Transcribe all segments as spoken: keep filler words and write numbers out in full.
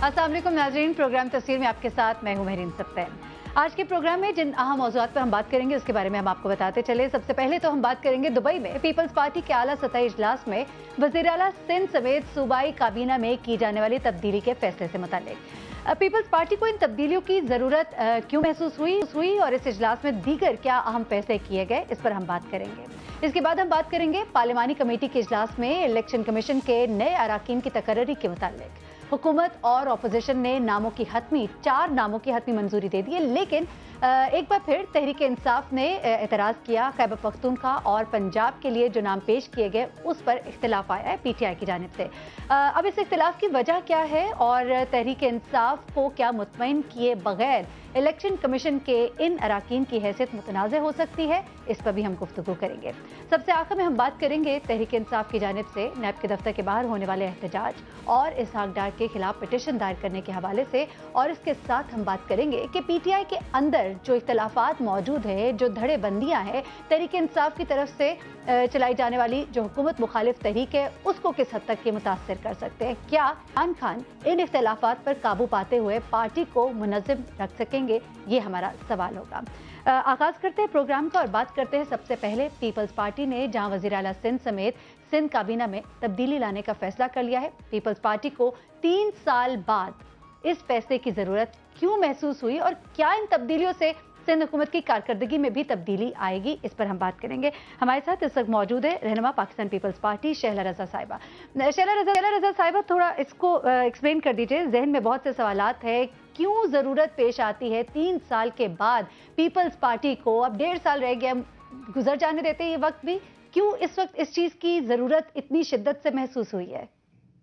अस्सलाम वालेकुम नाज़रीन, प्रोग्राम तस्वीर में आपके साथ मैं हूं महरीन सप्तैन। आज के प्रोग्राम में जिन अहम मौज़ूआत पर हम बात करेंगे उसके बारे में हम आपको बताते चले। सबसे पहले तो हम बात करेंगे दुबई में पीपल्स पार्टी के आला सतही इजलास में वज़ीर आला सिंध समेत सूबाई काबीना में की जाने वाली तब्दीली के फैसले से मुताल्लिक पीपल्स पार्टी को इन तब्दीलियों की ज़रूरत क्यों महसूस हुई हुई और इस इजलास में दीगर क्या अहम फैसले किए गए, इस पर हम बात करेंगे। इसके बाद हम बात करेंगे पार्लिमानी कमेटी के इजलास में इलेक्शन कमीशन के नए अराकीन की तकर्री के मुताल्लिक। हुकूमत और अपोजिशन ने नामों की हतमी चार नामों की हतमी मंजूरी दे दी है, लेकिन एक बार फिर तहरीक इंसाफ ने एतराज़ किया। खैबर पख्तूनख्वा और पंजाब के लिए जो नाम पेश किए गए उस पर इख्तिलाफ आया है पी टी आई की जानिब से। अब इस इख्तिलाफ की वजह क्या है और तहरीक इंसाफ को क्या मुतमईन किए बगैर इलेक्शन कमीशन के इन अराकीन की हैसियत मुतनाज़ हो सकती है, इस पर भी हम गुफ्तगू करेंगे। सबसे आखिर में हम बात करेंगे तहरीक इंसाफ की जानिब से नैब के दफ्तर के बाहर होने वाले एहतजाज और इसहाक डार के खिलाफ पिटीशन दायर करने के हवाले से, और इसके साथ हम बात करेंगे कि पी टी आई के अंदर जो इख्तलाफात मौजूद है, जो धड़े बंदियाँ हैं, तहरीक इंसाफ की तरफ से चलाई जाने वाली जो हुकूमत मुखालिफ तहरीक है उसको किस हद तक ये मुतासर कर सकते हैं। क्या इमरान खान इन इख्तलाफात पर काबू पाते हुए पार्टी को मुनज़्ज़म रख सकेंगे, ये हमारा सवाल होगा। आगाज़ करते हैं प्रोग्राम का और बात करते हैं सबसे पहले पीपल्स पार्टी ने जहां वज़ीर आला सिंध समेत सिंध काबीना में तब्दीली लाने का फैसला कर लिया है। पीपल्स पार्टी को तीन साल बाद इस फैसले की ज़रूरत क्यों महसूस हुई और क्या इन तब्दीलियों से सिंध हुकूमत की कारकर्दगी में भी तब्दीली आएगी, इस पर हम बात करेंगे। हमारे साथ इस वक्त मौजूद है रहनुमा पाकिस्तान पीपल्स पार्टी शहला रजा साहिबा। शहला रजा शहला रजा साहिबा थोड़ा इसको एक्सप्लेन कर दीजिए। जहन में बहुत से सवालात है, क्यों ज़रूरत पेश आती है तीन साल के बाद पीपल्स पार्टी को, अब डेढ़ साल रह गया, गुजर जाने देते ये वक्त भी, क्यों इस वक्त इस चीज़ की ज़रूरत इतनी शिद्दत से महसूस हुई है?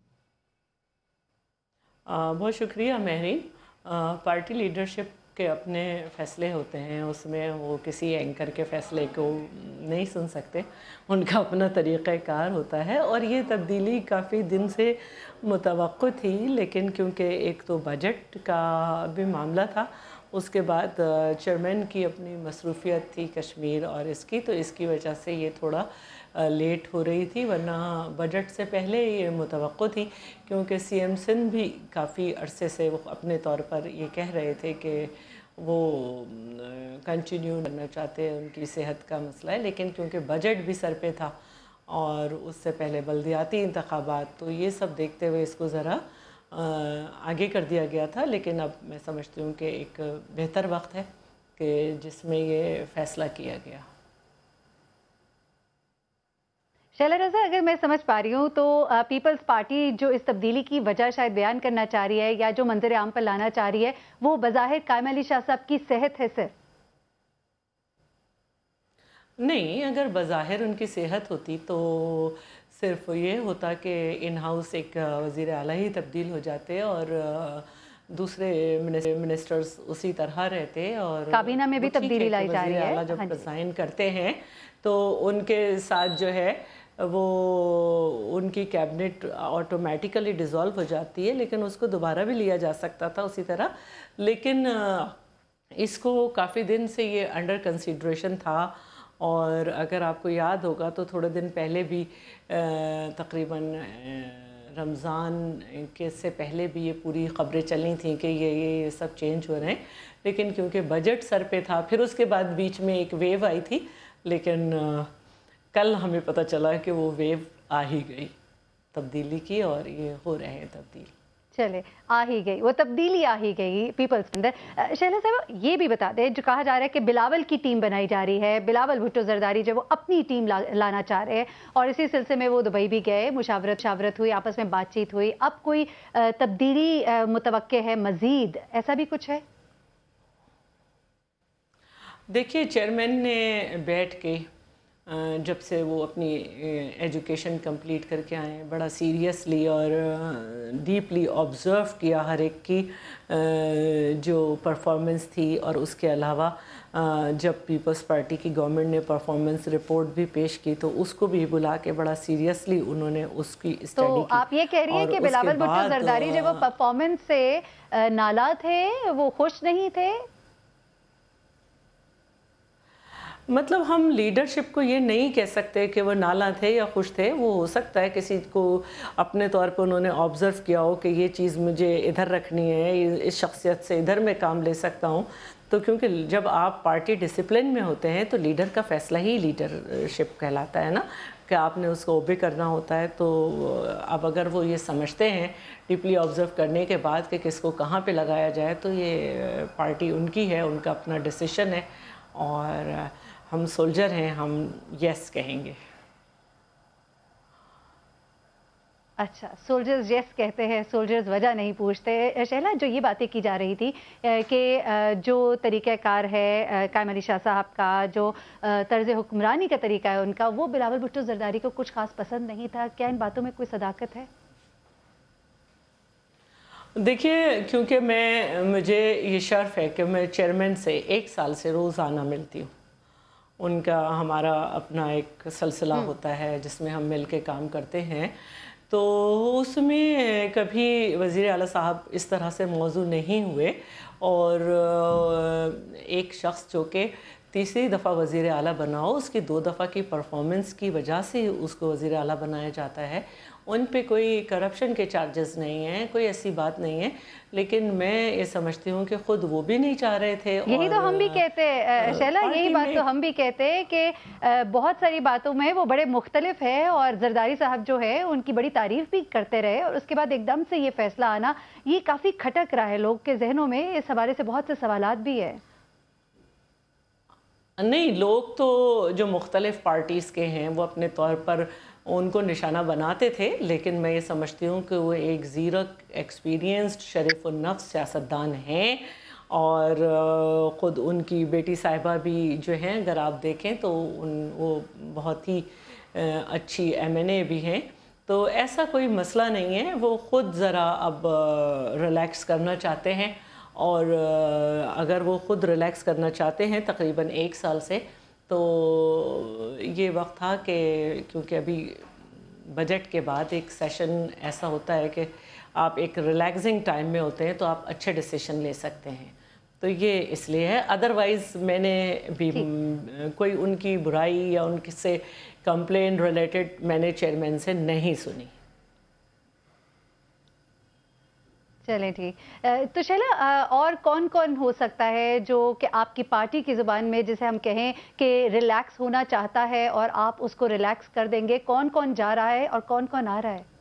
आ, बहुत शुक्रिया महरीन। पार्टी लीडरशिप के अपने फ़ैसले होते हैं, उसमें वो किसी एंकर के फ़ैसले को नहीं सुन सकते, उनका अपना तरीक़ाकार होता है। और ये तब्दीली काफ़ी दिन से मुतवक्को थी, लेकिन क्योंकि एक तो बजट का भी मामला था, उसके बाद चेयरमैन की अपनी मसरूफियत थी कश्मीर और इसकी, तो इसकी वजह से ये थोड़ा लेट हो रही थी। वरना बजट से पहले ये मुतवक्को थी, क्योंकि सी एम सिंध भी काफ़ी अरसे से वो अपने तौर पर ये कह रहे थे कि वो कंटिन्यू करना चाहते हैं, उनकी सेहत का मसला है। लेकिन क्योंकि बजट भी सर पे था और उससे पहले बल्दियाती इंतखाबात, तो ये सब देखते हुए इसको ज़रा आगे कर दिया गया था। लेकिन अब मैं समझती हूँ कि एक बेहतर वक्त है कि जिसमें ये फ़ैसला किया गया। शैला रज़ा, अगर मैं समझ पा रही हूँ तो पीपल्स पार्टी जो इस तब्दीली की वजह शायद बयान करना चाह रही है या जो मंजर आम पर लाना चाह रही है, वो बज़ाहिर कायम अली शाह साहब की सेहत है सिर्फ? नहीं, अगर बज़ाहिर उनकी सेहत होती तो सिर्फ ये होता कि इन हाउस एक वज़ीर आला ही तब्दील हो जाते और दूसरे मिनिस्टर्स उसी तरह रहते। और काबीना में भी तब्दीली लाई जा रही है। जब रिज़ाइन करते हैं तो उनके साथ जो है वो उनकी कैबिनेट ऑटोमेटिकली डिज़ोल्व हो जाती है, लेकिन उसको दोबारा भी लिया जा सकता था उसी तरह। लेकिन इसको काफ़ी दिन से ये अंडर कंसिडरेशन था, और अगर आपको याद होगा तो थोड़े दिन पहले भी तकरीबन रमज़ान के से पहले भी ये पूरी ख़बरें चली थी कि ये ये सब चेंज हो रहे हैं। लेकिन क्योंकि बजट सर पे था, फिर उसके बाद बीच में एक वेव आई थी, लेकिन कल हमें पता चला कि वो वेव आ ही गई तब्दीली की, और ये हो रहे हैं तब्दील। चले, आ ही गई वो तब्दीली, आ ही गई पीपल्स के अंदर। शैला साहब, ये भी बता दें, जो कहा जा रहा है कि बिलावल की टीम बनाई जा रही है, बिलावल भुट्टो जरदारी जो वो अपनी टीम ला, लाना चाह रहे हैं, और इसी सिलसिले में वो दुबई भी गए, मुशावरत शावरत हुई, आपस में बातचीत हुई। अब कोई तब्दीली मुतवक्के है मज़ीद, ऐसा भी कुछ है? देखिए, चेयरमैन ने बैठ के जब से वो अपनी एजुकेशन कंप्लीट करके आए हैं, बड़ा सीरियसली और डीपली ऑब्ज़र्व किया हर एक की जो परफॉर्मेंस थी। और उसके अलावा जब पीपल्स पार्टी की गवर्नमेंट ने परफॉर्मेंस रिपोर्ट भी पेश की तो उसको भी बुला के बड़ा सीरियसली उन्होंने उसकी स्टडी तो की। आप ये कह रही हैं कि बिलावल भुट्टो जरदारी जब वो परफॉर्मेंस से नाला थे, वो खुश नहीं थे? مطلب ہم لیڈرشپ کو یہ نہیں کہہ سکتے کہ وہ نالاں تھے یا خوش تھے. وہ ہو سکتا ہے کسی کو اپنے طور پہ انہوں نے آبزرو کیا ہو کہ یہ چیز مجھے ادھر رکھنی ہے, اس شخصیت سے ادھر میں کام لے سکتا ہوں. تو کیونکہ جب آپ پارٹی ڈسپلن میں ہوتے ہیں تو لیڈر کا فیصلہ ہی لیڈرشپ کہلاتا ہے نا, کہ آپ نے اس کو اوبے کرنا ہوتا ہے. تو اب اگر وہ یہ سمجھتے ہیں ڈیپلی آبزرو کرنے کے بعد کہ کس کو کہاں پہ لگایا جائے, تو یہ پارٹی ان کی ہے, ان کا اپنا ڈیسیشن ہے, اور ہم سولجر ہیں, ہم یس کہیں گے. اچھا, سولجرز یس کہتے ہیں, سولجرز وجہ نہیں پوچھتے. شہلا, جو یہ باتیں کی جا رہی تھی کہ جو طریقہ کار ہے قائم علی شاہ صاحب کا, جو طرز حکمرانی کا طریقہ ہے ان کا, وہ بلاول بھٹو زرداری کو کچھ خاص پسند نہیں تھا. کیا ان باتوں میں کوئی صداقت ہے؟ دیکھیے, کیونکہ میں مجھے یہ شرف ہے کہ میں چیئرمین سے ایک سال سے روزانہ ملتی ہوں. ان کا ہمارا اپنا ایک سلسلہ ہوتا ہے جس میں ہم مل کے کام کرتے ہیں. تو اس میں کبھی وزیر اعلیٰ صاحب اس طرح سے موضوع نہیں ہوئے, اور ایک شخص جو کہ تیسری دفعہ وزیر اعلیٰ بنا ہو, اس کی دو دفعہ کی پرفارمنس کی وجہ سے اس کو وزیر اعلیٰ بنایا جاتا ہے. ان پہ کوئی کرپشن کے چارجز نہیں ہیں, کوئی ایسی بات نہیں ہے. لیکن میں یہ سمجھتی ہوں کہ خود وہ بھی نہیں چاہ رہے تھے. یہی تو ہم بھی کہتے ہیں شہلا, یہی بات تو ہم بھی کہتے ہیں کہ بہت ساری باتوں میں وہ بڑے مختلف ہے, اور زرداری صاحب جو ہے ان کی بڑی تعریف بھی کرتے رہے, اور اس کے بعد ایک دم سے یہ فیصلہ آنا, یہ کافی کھٹک رہا ہے لوگ کے ذہنوں میں. اس حوالے سے بہت سے سوالات بھی ہے. نہیں, لوگ تو جو مختلف پارٹیز کے ہیں وہ اپنے طور پر ان کو نشانہ بناتے تھے, لیکن میں یہ سمجھتی ہوں کہ وہ ایک زیرک, ایکسپیرینسڈ, شریف النفس سیاستدان ہیں. اور خود ان کی بیٹی صاحبہ بھی جو ہیں, اگر آپ دیکھیں تو ان وہ بہت ہی اچھی ایم این اے بھی ہیں. تو ایسا کوئی مسئلہ نہیں ہے. وہ خود ذرا اب ریلیکس کرنا چاہتے ہیں, اور اگر وہ خود ریلیکس کرنا چاہتے ہیں تقریباً ایک سال سے, تو یہ وقت تھا کہ کیونکہ ابھی بجٹ کے بعد ایک سیشن ایسا ہوتا ہے کہ آپ ایک ریلیکسنگ ٹائم میں ہوتے ہیں, تو آپ اچھے ڈیسیشن لے سکتے ہیں. تو یہ اس لیے ہے. ادروائز میں نے بھی کوئی ان کی برائی یا ان سے کمپلین ریلیٹڈ میں نے چیئرمین سے نہیں سنی. چلیں ٹھیک. تو شہلا, اور کون کون ہو سکتا ہے جو کہ آپ کی پارٹی کی زبان میں جسے ہم کہیں کہ ریلیکس ہونا چاہتا ہے اور آپ اس کو ریلیکس کر دیں گے؟ کون کون جا رہا ہے اور کون کون آ رہا ہے؟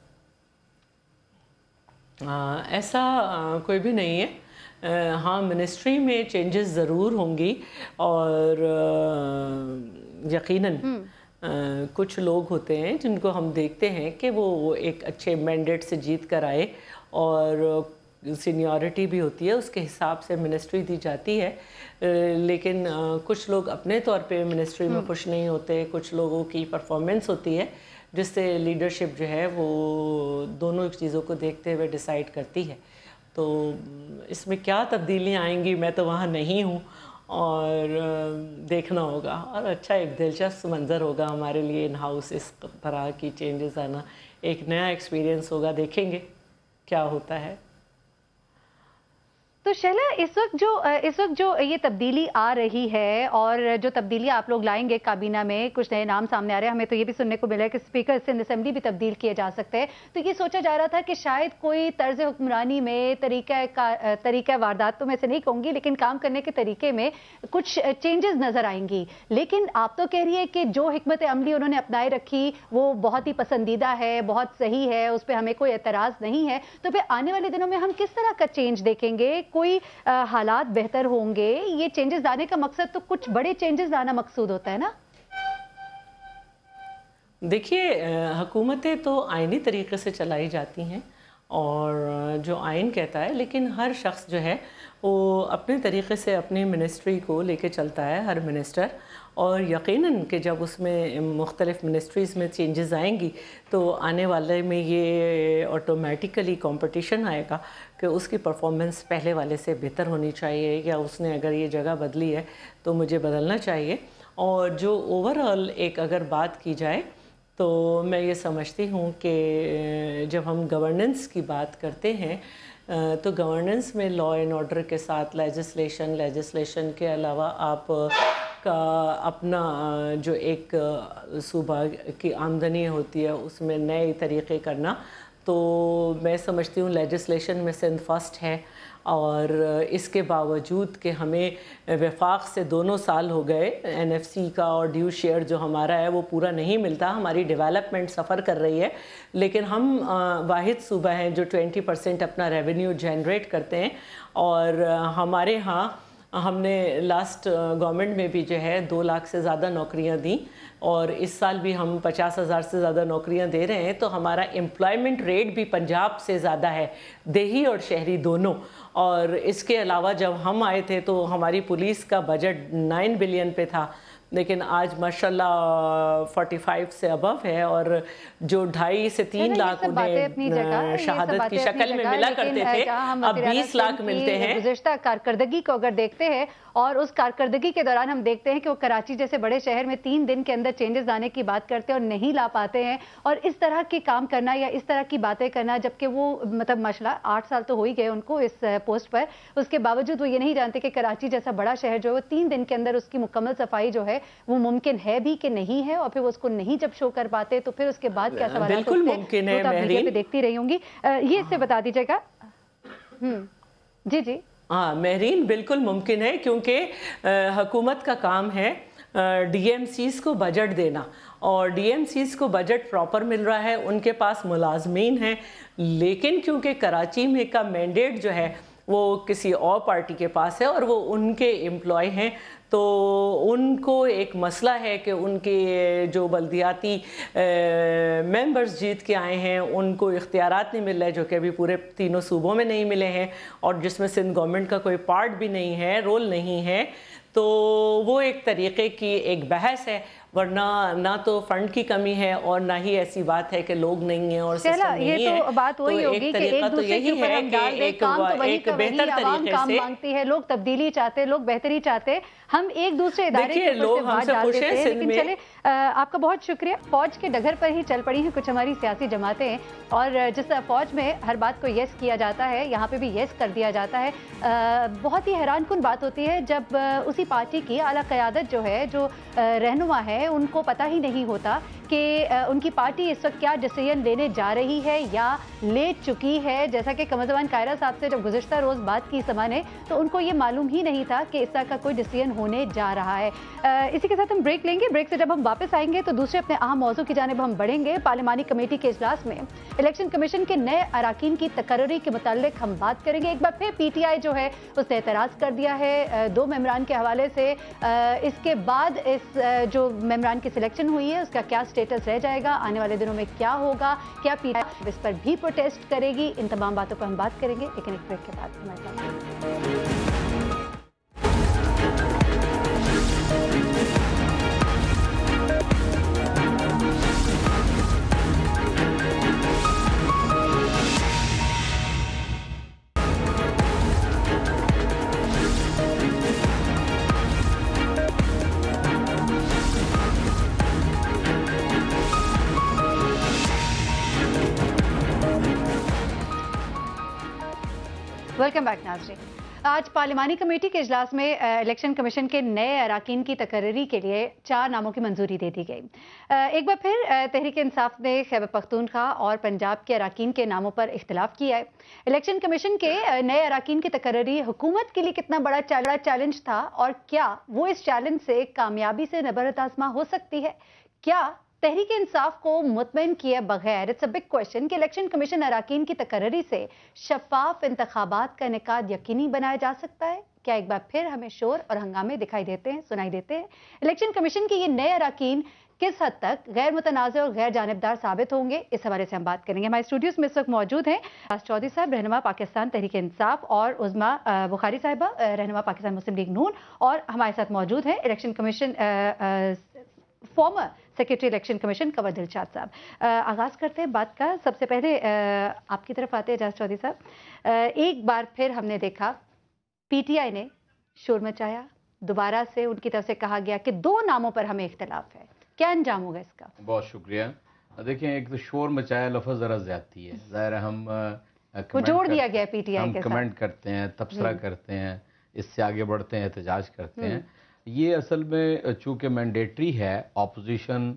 ایسا کوئی بھی نہیں ہے. ہاں, منسٹری میں چینجز ضرور ہوں گی, اور یقیناً کچھ لوگ ہوتے ہیں جن کو ہم دیکھتے ہیں کہ وہ ایک اچھے مینڈیٹ سے جیت کر آئے, اور سینیورٹی بھی ہوتی ہے, اس کے حساب سے منسٹری دی جاتی ہے. لیکن کچھ لوگ اپنے طور پہ منسٹری میں خوش نہیں ہوتے, کچھ لوگوں کی پرفارمنس ہوتی ہے جس سے لیڈرشپ جو ہے وہ دونوں چیزوں کو دیکھتے ہوئے ڈیسائیڈ کرتی ہے. تو اس میں کیا تبدیلیاں آئیں گی, میں تو وہاں نہیں ہوں, اور دیکھنا ہوگا. اور اچھا, ایک دلچسپ منظر ہوگا ہمارے لیے ان ہاؤس اس طرح کی چینجز آنا, ایک نیا ایکسپیرینس ہوگا. دیکھیں گے کیا ہوتا ہے. تو شہلا, اس وقت جو اس وقت جو یہ تبدیلی آ رہی ہے, اور جو تبدیلی آپ لوگ لائیں گے کابینہ میں, کچھ نئے نام سامنے آ رہے ہیں. ہمیں تو یہ بھی سننے کو ملا ہے کہ اسپیکر سندھ اسمبلی بھی تبدیل کیے جا سکتے ہیں. تو یہ سوچا جا رہا تھا کہ شاید کوئی طرز حکمرانی میں, طریقہ طریقہ واردات تو میں سے نہیں کہوں گی, لیکن کام کرنے کے طریقے میں کچھ چینجز نظر آئیں گی. لیکن آپ تو کہہ رہی ہے کہ جو حکمت عملی انہوں نے اپنائے رکھی وہ بہت ہی پسندیدہ ہے, بہت صحیح ہے, اس پہ ہمیں کوئی اعتراض نہیں ہے. تو پھر آنے والے دنوں میں ہم کس طرح کا چینج دیکھیں گے؟ کوئی حالات بہتر ہوں گے؟ یہ چینجز لانے کا مقصد تو کچھ بڑے چینجز لانا مقصود ہوتا ہے نا. دیکھیے, حکومتیں تو آئینی طریقے سے چلائی جاتی ہیں, اور جو آئین کہتا ہے, لیکن ہر شخص جو ہے وہ اپنے طریقے سے اپنی منسٹری کو لے کے چلتا ہے, ہر منسٹر. اور یقیناً کہ جب اس میں مختلف منسٹریز میں چینجز آئیں گی تو آنے والے میں یہ آٹومیٹیکلی کمپٹیشن آئے گا کہ اس کی پرفارمنس پہلے والے سے بہتر ہونی چاہیے, یا اس نے اگر یہ جگہ بدلی ہے تو مجھے بدلنا چاہیے. اور جو اوور آل ایک اگر بات کی جائے تو میں یہ سمجھتی ہوں کہ جب ہم گورننس کی بات کرتے ہیں تو گورننس میں لا اینڈ آرڈر کے ساتھ لیجسلیشن لیجسلیشن کے علاوہ آپ کا اپنا جو ایک صوبہ کی آمدنی ہوتی ہے اس میں نئے طریقے کرنا، تو میں سمجھتی ہوں لیجسلیشن میں سندھ فرسٹ ہے، اور اس کے باوجود کہ ہمیں وفاق سے دونوں سال ہو گئے این ایف سی کا اور ڈیو شیئر جو ہمارا ہے وہ پورا نہیں ملتا، ہماری ڈیولپمنٹ سفر کر رہی ہے، لیکن ہم واحد صوبہ ہیں جو ٹوینٹی پرسنٹ اپنا ریونیو جنریٹ کرتے ہیں، اور ہمارے ہاں ہم نے لاسٹ گورنمنٹ میں بھی جو ہے دو لاکھ سے زیادہ نوکریاں دیں، اور اس سال بھی ہم پچاس ہزار سے زیادہ نوکریاں دے رہے ہیں، تو ہمارا امپلائمنٹ ریٹ بھی پنجاب سے زیادہ ہے، دیہی اور شہری دونوں۔ اور اس کے علاوہ جب ہم آئے تھے تو ہماری پولیس کا بجٹ نائن بلین پہ تھا، لیکن آج ماشاءاللہ فورٹی فائیو سے ابو ہے، اور جو ڈھائی سے تین لاکھ انہیں شہادت کی شکل میں ملا کرتے تھے اب بیس لاکھ ملتے ہیں۔ گزشتہ کارکردگی کو اگر دیکھتے ہیں اور اس کارکردگی کے دوران ہم دیکھتے ہیں کہ وہ کراچی جیسے بڑے شہر میں تین دن کے اندر چینجز لانے کی بات کرتے ہیں اور نہیں لا پاتے ہیں، اور اس طرح کے کام کرنا یا اس طرح کی باتیں کرنا، جبکہ وہ مطلب ماشاءاللہ آٹھ سال تو ہو ہی گئے ان کو اس پوسٹ پر، اس کے باوجود وہ یہ نہیں جانتے کہ کراچی جیسا بڑا شہر جو ہے وہ تین دن کے اندر اس کی مکمل صفائی جو ہے وہ ممکن ہے بھی کہ نہیں ہے، اور پھر وہ اس کو نہیں جب شو کر پاتے تو پھر اس کے بعد کیا سوالات بالکل ممکن ہے۔ میڈیا پہ دیکھتی رہی ہوں گی، یہ اس سے بتا دیجیے گا۔ جی جی ہاں مہرین، بالکل ممکن ہے، کیونکہ حکومت کا کام ہے ڈی ایم سیز کو بجٹ دینا، اور ڈی ایم سیز کو بجٹ پراپر مل رہا ہے، ان کے پاس ملازمین ہیں، لیکن کیونکہ کراچی میں کا مینڈیٹ جو ہے وہ کسی اور پارٹی کے پاس ہے اور وہ ان کے امپلائی ہیں، تو ان کو ایک مسئلہ ہے کہ ان کے جو بلدیاتی ممبرز جیت کے آئے ہیں ان کو اختیارات نہیں مل رہے، جو کہ ابھی پورے تینوں صوبوں میں نہیں ملے ہیں، اور جس میں سندھ گورنمنٹ کا کوئی پارٹ بھی نہیں ہے، رول نہیں ہے، تو وہ ایک طریقے کی ایک بحث ہے، ورنہ نہ تو فنڈ کی کمی ہے اور نہ ہی ایسی بات ہے کہ لوگ نہیں ہیں اور سسٹم نہیں ہے۔ یہ تو بات وہی ہوگی کہ ایک دوسرے کے اوپر ہم ڈال دیں، کام تو وہی کا وہی، عوام کام مانگتی ہے، لوگ تبدیلی چاہتے، لوگ بہتری چاہتے، ہم ایک دوسرے ادارے کے اوپر سے بات ڈال دیتے ہیں۔ لیکن چلے آپ کا بہت شکریہ، فوج کے ڈگر پر ہی چل پڑی ہیں کچھ ہماری سیاسی جماعتیں، اور جس طرح فوج میں ہر بات کو یس کیا جاتا ہے یہاں پہ بھی یس کر دیا جاتا ہے۔ بہت ہی حیران کن بات ہوتی ہے جب اسی پارٹی کی اعلیٰ قیادت جو ہے، جو رہنما ہے، ان کو پتہ ہی نہیں ہوتا کہ ان کی پارٹی اس وقت کیا ڈیسیژن لینے جا رہی ہے یا لے چکی ہے۔ جیسا کہ قمر زمان قاہرہ صاحب سے جب گزشتہ روز بات کی سما نے، تو ان کو یہ معلوم ہی نہیں تھا کہ اس طرح کا کوئی ڈیسیژن ہونے جا رہا ہے۔ اسی کے ساتھ ہم بریک لیں گے، بریک سے جب ہم واپس آئیں گے تو دوسرے اپنے اہم موضوع کی جانب ہم بڑھیں گے۔ پارلیمانی کمیٹی کے اجلاس میں الیکشن کمیشن کے نئے اراکین کی تقرری کے متعلق ہم بات کریں گے۔ ایک بار پھر پی ٹی آئی جو ہے اس نے اعتراض کر دیا ہے دو ممبران کے حوالے سے۔ اس کے بعد اس جو ممبران کی سلیکشن ہوئی ہے اس کا کیا سٹیٹس رہ جائے گا، آنے والے دنوں میں کیا ہوگا، کیا پی ٹی آئی اس پر بھی پروٹیسٹ کرے گی، ان تمام باتوں پر ہم بات کریں گے، لیکن ایک بریک کے بعد ہمارے ساتھ۔ ویلکم بیک ناظرین۔ آج پارلیمانی کمیٹی کے اجلاس میں الیکشن کمیشن کے نئے اراکین کی تقرری کے لیے چار ناموں کی منظوری دے دی گئی۔ ایک بار پھر تحریک انصاف نے خیبر پختونخوا اور پنجاب کے اراکین کے ناموں پر اختلاف کیا ہے۔ الیکشن کمیشن کے نئے اراکین کی تقرری حکومت کے لیے کتنا بڑا چیلنج تھا، اور کیا وہ اس چیلنج سے کامیابی سے نبرد آزما ہو سکتی ہے؟ کیا تحریک انصاف کو مطمئن کیے بغیر اٹس اے بگ کوشچن کہ الیکشن کمیشن اراکین کی تقرری سے شفاف انتخابات کا انعقاد یقینی بنایا جا سکتا ہے؟ کیا ایک بار پھر ہمیں شور اور ہنگامے دکھائی دیتے ہیں، سنائی دیتے ہیں؟ الیکشن کمیشن کے یہ نئے اراکین کس حد تک غیر متنازع اور غیر جانبدار ثابت ہوں گے، اس حوالے سے ہم بات کریں گے۔ ہمارے اسٹوڈیوز میں اس وقت موجود ہیں راز چودھری صاحب، رہنما پاکستان تحریک انصاف، اور عظما بخاری صاحبہ، رہنما پاکستان مسلم لیگ نون، اور ہمارے ساتھ موجود ہیں election commission former secretary election commission Kanwar Dilshad صاحب۔ آغاز کرتے ہیں بات کا، سب سے پہلے آپ کی طرف آتے ہیں اعجاز چودھری صاحب۔ ایک بار پھر ہم نے دیکھا پی ٹی آئی نے شور مچایا، دوبارہ سے ان کی طرف سے کہا گیا کہ دو ناموں پر ہمیں اختلاف ہے، کیا انجام ہوگا اس کا؟ بہت شکریہ۔ دیکھیں، ایک تو شور مچایا لفظ ذرا زیادتی ہے، ظاہر ہم وہ جوڑ دیا گیا پی ٹی آئی کے ساتھ، ہم کمنٹ کرتے ہیں، تبصرہ کرتے ہیں، اس سے آگے بڑھتے ہیں، احتجاج کرتے ہیں، یہ اصل میں چونکہ مینڈیٹری ہے، اپوزیشن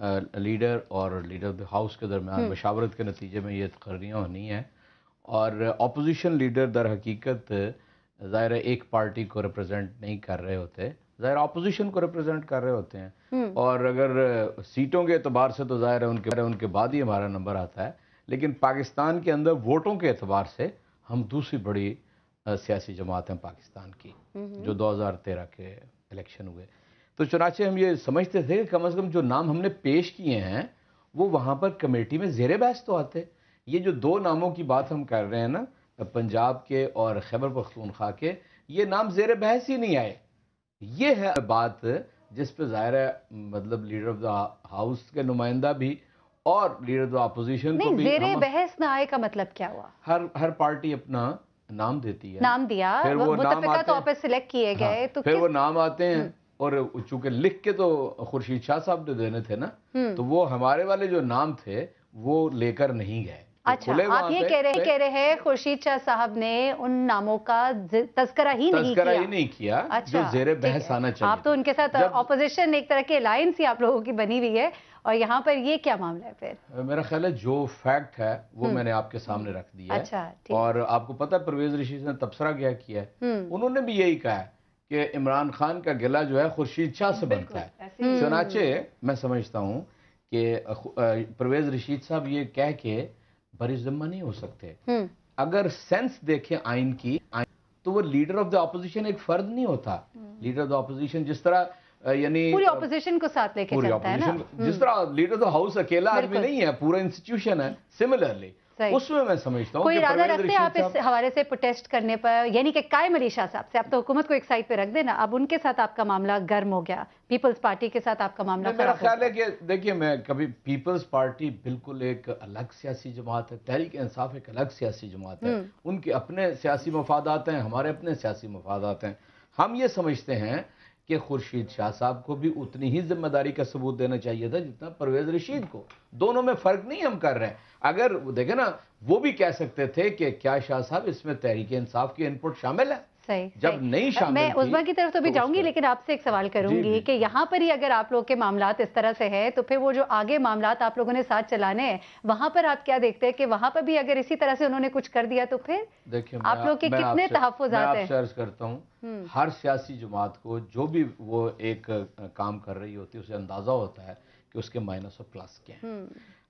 لیڈر اور لیڈر آف دی ہاؤس کے درمیان مشاورت کے نتیجے میں یہ تقرریاں ہونی ہیں، اور اپوزیشن لیڈر در حقیقت ظاہر ایک پارٹی کو ریپرزینٹ نہیں کر رہے ہوتے، ظاہر اپوزیشن کو ریپرزینٹ کر رہے ہوتے ہیں، اور اگر سیٹوں کے اعتبار سے تو ظاہر ہے ان کے ان کے بعد ہی ہمارا نمبر آتا ہے، لیکن پاکستان کے اندر ووٹوں کے اعتبار سے ہم دوسری بڑی سیاسی جماعت ہیں پاکستان کی، جو دو ہزار تیرہ کے الیکشن ہوئے، تو چنانچہ ہم یہ سمجھتے تھے کہ کم از کم جو نام ہم نے پیش کیے ہیں وہ وہاں پر کمیٹی میں زیر بحث تو آتے۔ یہ جو دو ناموں کی بات ہم کر رہے ہیں نا، پنجاب کے اور خیبر پختونخوا کے، یہ نام زیر بحث ہی نہیں آئے۔ یہ ہے بات جس پہ ظاہر ہے مطلب لیڈر آف دا ہاؤس کے نمائندہ بھی اور لیڈر آف دا اپوزیشن کو بھی زیر بحث نہ آئے کا مطلب کیا ہوا؟ ہر ہر پارٹی اپنا نام دیتی ہے، نام دیا، متفقہ طور پہ سلیکٹ کیے گئے، تو پھر وہ نام آتے ہیں، اور چونکہ لکھ کے تو خورشید شاہ صاحب نے دینے تھے نا، تو وہ ہمارے والے جو نام تھے وہ لے کر نہیں گئے۔ اچھا، آپ یہ کہہ رہے کہہ رہے ہیں خورشید شاہ صاحب نے ان ناموں کا تذکرہ ہی نہیں کیا، تذکرہ ہی نہیں کیا جو زیر بحث آنا چاہیے۔ آپ تو ان کے ساتھ اپوزیشن ایک طرح کی الائنس ہی آپ لوگوں کی بنی ہوئی ہے، اور یہاں پر یہ کیا معاملہ ہے پھر؟ میرا خیال ہے جو فیکٹ ہے وہ میں نے آپ کے سامنے رکھ دیا ہے، اور آپ کو پتہ پرویز رشید نے تبصرہ کیا کیا ہے، انہوں نے بھی یہی کہا ہے کہ عمران خان کا گلہ جو ہے خورشید شاہ سے بنتا ہے۔ چنانچہ میں سمجھتا ہوں کہ پرویز رشید صاحب یہ کہہ کے بری ذمہ نہیں ہو سکتے۔ اگر سینس دیکھیں آئین کی تو وہ لیڈر آف دا اپوزیشن ایک فرد نہیں ہوتا، لیڈر آف دا اپوزیشن جس طرح یعنی پوری اپوزیشن کو ساتھ لے کے چلتا ہے نا، جس طرح لیڈر آف دا ہاؤس اکیلا آدمی نہیں ہے، پورا انسٹیٹیوشن ہے، سملرلی اس میں میں سمجھتا ہوں کوئی ارادہ رکھتے ہیں آپ اس حوالے سے پروٹیسٹ کرنے پر، یعنی کہ قائم علی شاہ صاحب سے آپ تو حکومت کو ایک سائڈ پہ رکھ دینا، اب ان کے ساتھ آپ کا معاملہ گرم ہو گیا، پیپلز پارٹی کے ساتھ آپ کا معاملہ خراب ہو گیا؟ میرا خیال ہے کہ دیکھیے، میں کبھی پیپلز پارٹی بالکل ایک الگ سیاسی جماعت ہے، تحریک انصاف ایک الگ سیاسی جماعت ہے، ان کے اپنے سیاسی مفادات ہیں، ہمارے اپنے سیاسی مفادات ہیں۔ ہم یہ سمجھتے ہیں کہ خورشید شاہ صاحب کو بھی اتنی ہی ذمہ داری کا ثبوت دینا چاہیے تھا جتنا پرویز رشید کو، دونوں میں فرق نہیں ہم کر رہے۔ اگر دیکھیں نا، وہ بھی کہہ سکتے تھے کہ کیا شاہ صاحب اس میں تحریک انصاف کی انپٹ شامل ہے، صحیح جب نہیں شامل میں عظمیٰ کی طرف تو بھی جاؤں گی، لیکن آپ سے ایک سوال کروں گی کہ یہاں پر ہی اگر آپ لوگ کے معاملات اس طرح سے ہیں تو پھر وہ جو آگے معاملات آپ لوگوں نے ساتھ چلانے ہیں وہاں پر آپ کیا دیکھتے ہیں کہ وہاں پر بھی اگر اسی طرح سے انہوں نے کچھ کر دیا تو پھر آپ لوگ کے کتنے تحفظات ہیں؟ میں عرض کرتا ہوں، ہر سیاسی جماعت کو جو بھی وہ ایک کام کر رہی ہوتی ہے اسے اندازہ ہوتا ہے کہ اس کے مائنس اور پلس کیا ہیں۔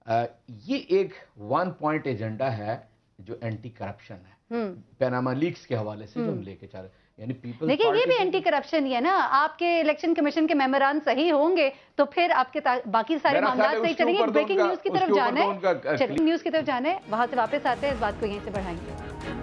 یہ ایک ون پوائنٹ ایجنڈا ہے جو اینٹی کرپشن ہے، پیناما لیکس کے حوالے سے جو ہم لے کے چل رہے ہیں، یعنی پیپلز لیکن یہ بھی اینٹی کرپشن ہی ہے نا، آپ کے الیکشن کمیشن کے ممبران صحیح ہوں گے تو پھر آپ کے باقی سارے معاملات صحیح چلیں گے۔ بریکنگ نیوز کی طرف جانا ہے، نیوز کی طرف جانا ہے، وہاں سے واپس آتے ہیں، اس بات کو یہیں سے بڑھائیں گے۔